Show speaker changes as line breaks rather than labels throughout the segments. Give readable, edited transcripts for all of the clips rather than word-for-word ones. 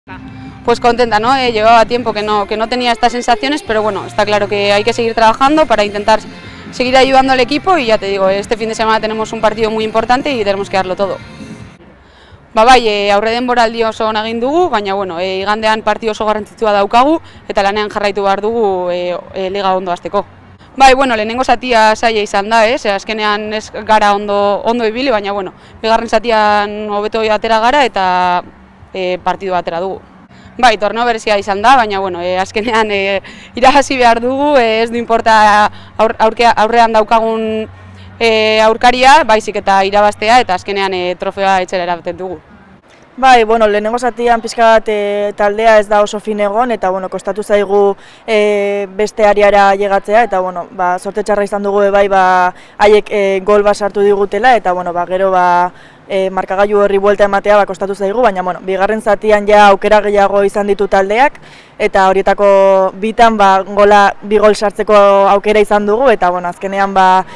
Pues contenta, ¿no? Llevaba tiempo que no tenía estas sensaciones, pero bueno, está claro que hay que seguir trabajando para intentar seguir ayudando al equipo y ya te digo, este fin de semana tenemos un partido muy importante y tenemos que darlo todo. Bai, aurre denboraldi oso on egin dugu, baina bueno, igandean partido oso garrantzitsua daukagu eta lanean jarraitu behar dugu liga ondo hasteko. Bai, bueno, lehenengo zatia zaila izan da, azkenean ez gara ondo ibili, baina bueno, bigarren zatian hobeto atera gara eta partidu atera dugu. Bai, torneo berezia izan da, baina bueno, azkenean irabazi behar dugu, ez du inporta aurrean daukagun aurkaria, baizik eta irabaztea eta azkenean trofeoa etxera erabaten dugu.
Bai, bueno, lehenengo zatian pixka bat taldea ez da oso fin egon eta bueno, kostatu zaigu beste ariara llegatzea eta bueno, sorte txarra izan dugu bai haiek gol bat sartu digutela eta bueno, gero markagailu horri buelta ematea kostatu zaigu, baina bueno, bigarren zatian ja aukera gehiago izan ditu taldeak eta horietako bitan bi gol sartzeko aukera izan dugu eta bueno, azkenean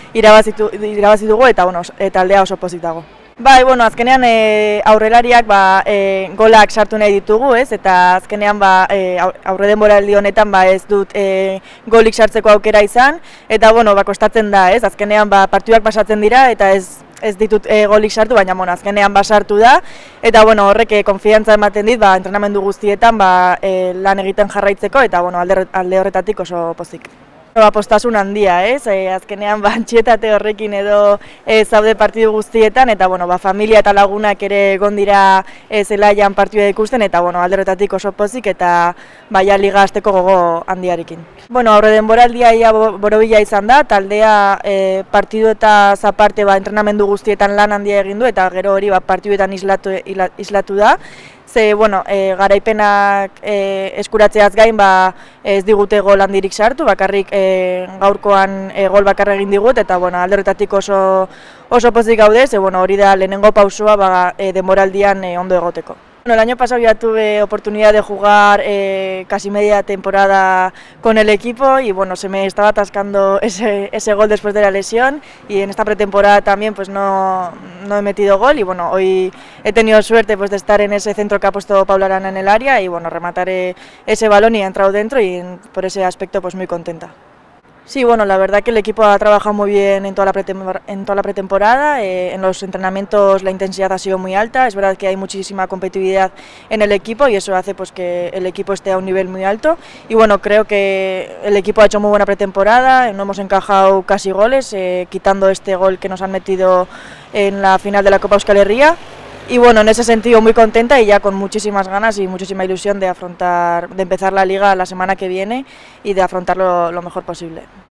irabazi dugu eta bueno, taldea oso pozik dago. Bai, bueno, azkenean aurrelariak golak sartu nahi ditugu, eta azkenean aurre denboraldi honetan ez dut golik sartzeko aukera izan, eta bueno, kostatzen da, azkenean partiduak pasatzen dira eta ez ditut golik sartu, baina azkenean sartu da, eta bueno, horrek konfiantza ematen dit entrenamendu guztietan lan egiten jarraitzeko, eta bueno, alde horretatik oso pozik. Postasun handia, azkenean antxietate horrekin edo zaude partidu guztietan eta bueno, familia eta lagunak ere egon dira zelaian partidua ikusten eta bueno, alde horretatik oso pozik eta liga hasteko gogo handiarekin. Bueno, aurre denboraldia ia borobila izan da, taldea partidu eta zaparte entrenamendu guztietan lan handia egin du eta gero hori partiduetan islatu da. Bueno, garaipenak eskuratzeaz gain ez digute gol handirik sartu, bakarrik gaurkoan gol bakarra egin digut eta bueno, alde horretatik oso pozik gaude, hori da lehenengo pausua denboraldian ondo egoteko. Bueno, el año pasado ya tuve oportunidad de jugar casi media temporada con el equipo y bueno, se me estaba atascando ese gol después de la lesión y en esta pretemporada también pues no he metido gol y bueno, hoy he tenido suerte pues de estar en ese centro que ha puesto Paula Arana en el área y bueno, remataré ese balón y he entrado dentro y por ese aspecto pues muy contenta. Sí, bueno, la verdad que el equipo ha trabajado muy bien en toda la pretemporada, en los entrenamientos la intensidad ha sido muy alta, es verdad que hay muchísima competitividad en el equipo y eso hace pues que el equipo esté a un nivel muy alto y bueno, creo que el equipo ha hecho muy buena pretemporada, no hemos encajado casi goles, quitando este gol que nos han metido en la final de la Copa Euskal Herria. Y bueno, en ese sentido muy contenta y ya con muchísimas ganas y muchísima ilusión de empezar la liga la semana que viene y de afrontarlo lo mejor posible.